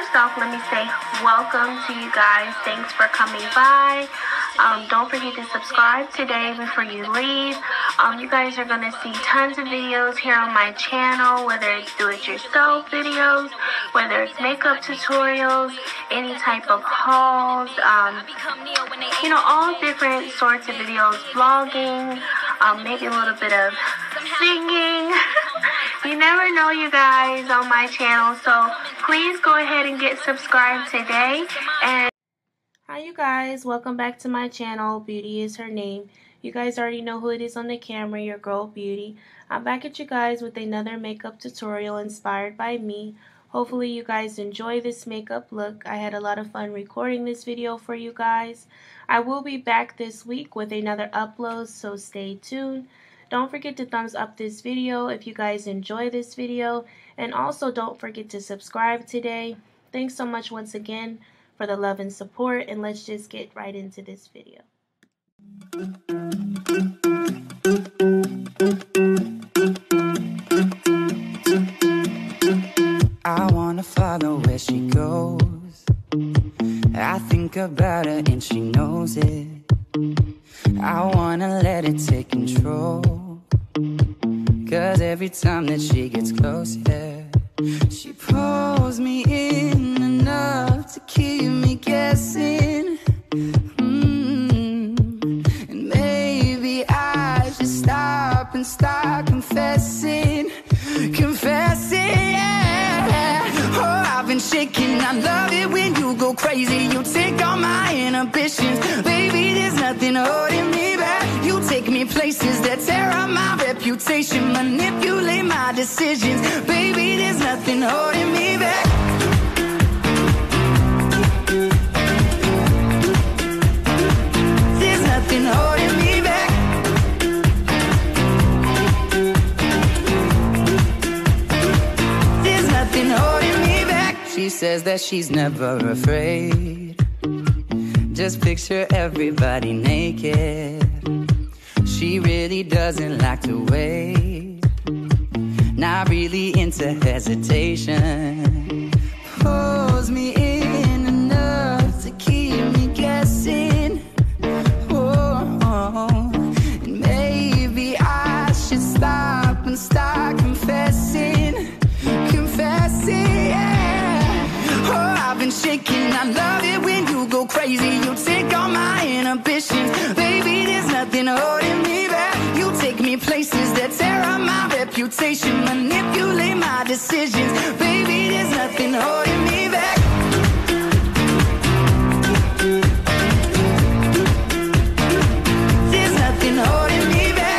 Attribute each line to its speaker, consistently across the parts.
Speaker 1: first off, let me say welcome to you guys. Thanks for coming by. Don't forget to subscribe today before you leave. You guys are going to see tons of videos here on my channel, whether it's do-it-yourself videos, whether it's makeup tutorials, any type of hauls, all different sorts of videos, vlogging, maybe a little bit of singing. You never know, you guys, on my channel, so please go ahead and get subscribed today. And hi, you guys, welcome back to my channel. Beauty is her name. You guys already know who it is on the camera, your girl Beauty. I'm back at you guys with another makeup tutorial inspired by me. Hopefully you guys enjoy this makeup look. I had a lot of fun recording this video for you guys. I will be back this week with another upload, so stay tuned. Don't forget to thumbs up this video if you guys enjoy this video, and also don't forget to subscribe today. Thanks so much once again for the love and support, and let's just get right into this video.
Speaker 2: I wanna follow where she goes. I think about her and she knows it. I wanna let it take control, 'cause every time that she gets close, yeah, she pulls me in enough to keep me guessing. And maybe I should stop and start confessing, yeah. Oh, I've been shaking, I love it when you go crazy. You take all my inhibitions, baby, there's nothing holding me back. You take me places that tear up my reputation, manipulate my decisions, baby, there's nothing holding me back. There's nothing holding me back. There's nothing holding me back. She says that she's never afraid. Just picture everybody naked. She really doesn't like to wait. Not really into hesitation. Pulls me in enough to keep me guessing. And maybe I should stop and start confessing, yeah. Oh, I've been shaking, I love it when you go crazy. You take all my inhibitions, baby, there's nothing holding me back. You take me places that tear up my reputation, manipulate my decisions, baby, there's nothing holding me back. There's nothing holding me back.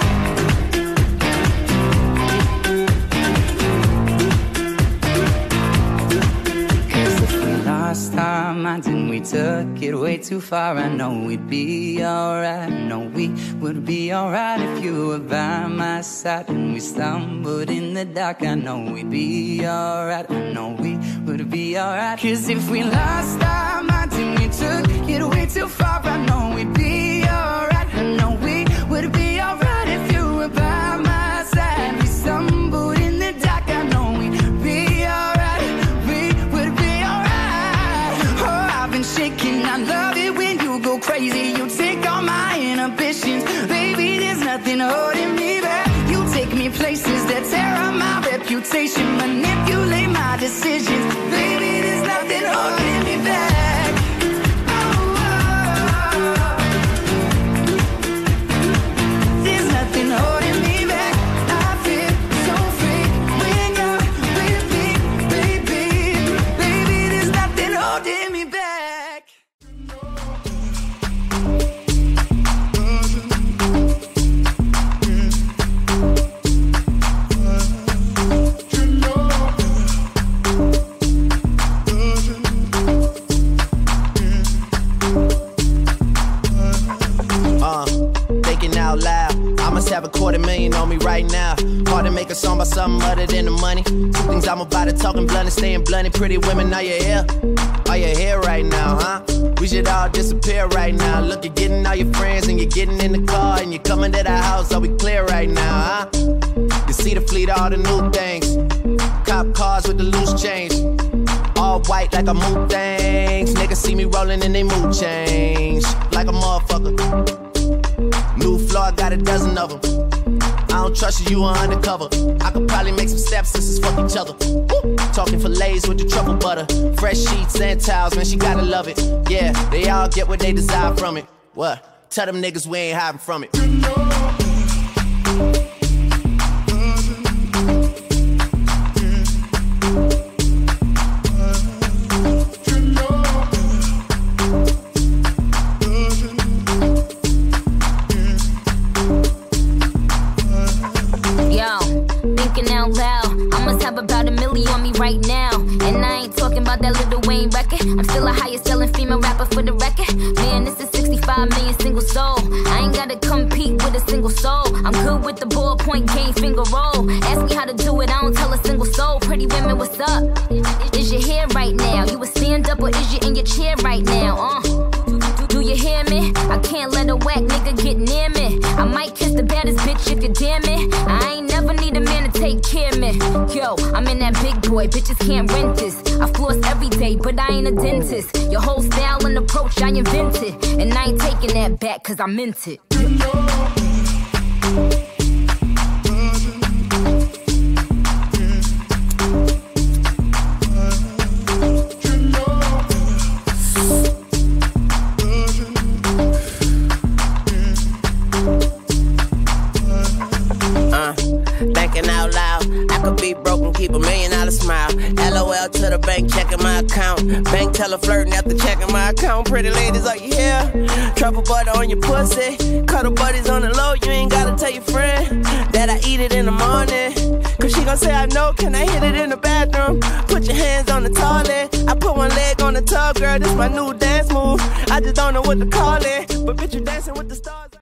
Speaker 2: Lost our minds and we took it way too far. I know we'd be alright. I know we would be alright if you were by my side. And we stumbled in the dark. I know we'd be alright. I know we would be alright. 'Cause if we lost our minds and we took it way too far, I know we'd be alright. I know we would be alright if you were by my side. We stumbled in the dark. I know we'd be alright. Shaking, I love it when you go crazy. You take all my inhibitions, baby, there's nothing holding me back. You take me places that tear up my reputation, manipulate my decisions, baby, there's nothing holding me back. There's nothing holding me back. I feel so free when you're with me, baby, baby, there's nothing holding me back.
Speaker 3: Have $250,000 on me right now. Hard to make a song about something other than the money. Two things I'm about to talking blunt and staying blunt. Pretty women, are you here? Are you here right now, huh? We should all disappear right now. Look, you're getting all your friends and you're getting in the car and you're coming to the house. Are we clear right now, huh? You see the fleet, all the new things. Cop cars with the loose change. All white like I move things. Niggas see me rolling and they mood change like a motherfucker. New floor, I got a dozen of them. I don't trust you, you are undercover. I could probably make some stepsisters fuck each other. Woo! Talking fillets with the truffle butter. Fresh sheets and towels, man, she gotta love it. Yeah, they all get what they desire from it. What? Tell them niggas we ain't hiding from it.
Speaker 4: About $1 million on me right now. And I ain't talking about that Lil Wayne record. I'm still the highest selling female rapper for the record. Man, this is 65 million single soul. I ain't gotta compete with a single soul. I'm good with the ballpoint game, finger roll. Ask me how to do it, I don't tell a single soul. Pretty women, what's up? Is your hair right now? You a stand up or is you in your chair right now? Do you hear me? I can't let a whack nigga get near me. I might kiss the baddest bitch if you dare me. I ain't never need a man to take care of me. Yo, I'm in that big boy, bitches can't rent this. I floss every day, but I ain't a dentist. Your whole style and approach I invented. And I ain't taking that back cause I meant it.
Speaker 5: Thinking out loud, I could be broke and keep $1 million smile. LOL to the bank, checking my account. Bank teller flirting after checking my account. Pretty ladies, are you here? Truffle butter on your pussy. Cuddle buddies on the low, you ain't gotta tell your friend that I eat it in the morning. Cause she gon' say I know, can I hit it in the bathroom? Put your hands on the toilet. I put one leg on the tub, girl, this my new dance move. I just don't know what to call it, but bitch, you dancing with the stars.